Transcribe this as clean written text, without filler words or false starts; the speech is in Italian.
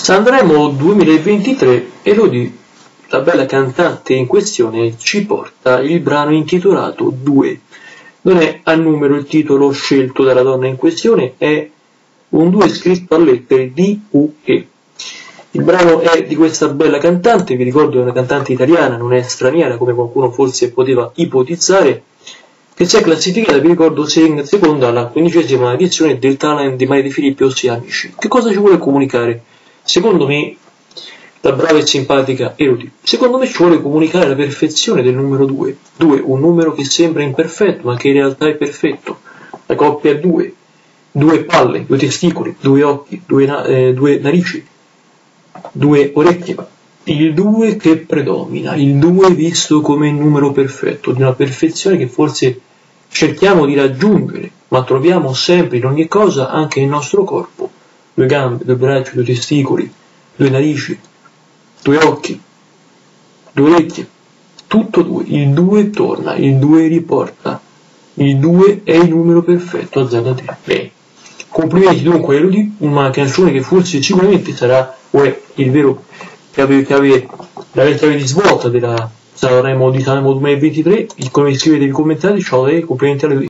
Sanremo 2023, Elodie, la bella cantante in questione, ci porta il brano intitolato 2. Non è a numero il titolo scelto dalla donna in questione, è un 2 scritto a lettere D-U-E. Il brano è di questa bella cantante, vi ricordo è una cantante italiana, non è straniera come qualcuno forse poteva ipotizzare, che si è classificata, vi ricordo, seconda alla 15ª edizione del Talent di Maria De Filippi, ossia Amici. Che cosa ci vuole comunicare? Secondo me, la brava e simpatica Elodie, secondo me ci vuole comunicare la perfezione del numero 2. 2, un numero che sembra imperfetto, ma che in realtà è perfetto. La coppia è 2. 2 palle, 2 testicoli, 2 occhi, 2 narici, 2 orecchie. Il 2 che predomina, il 2 visto come il numero perfetto, di una perfezione che forse cerchiamo di raggiungere, ma troviamo sempre in ogni cosa, anche nel nostro corpo. 2 gambe, 2 braccia, 2 testicoli, 2 narici, 2 occhi, 2 orecchie, tutto 2. Il 2 torna, il 2 riporta, il 2 è il numero perfetto, azzarda te. Bene. Complimenti dunque Elodie, una canzone che forse sicuramente sarà, o è il vero la chiave di svolta della Sanremo 2023. Come scrivete nei commentari, ciao a lei, complimenti a Elodie.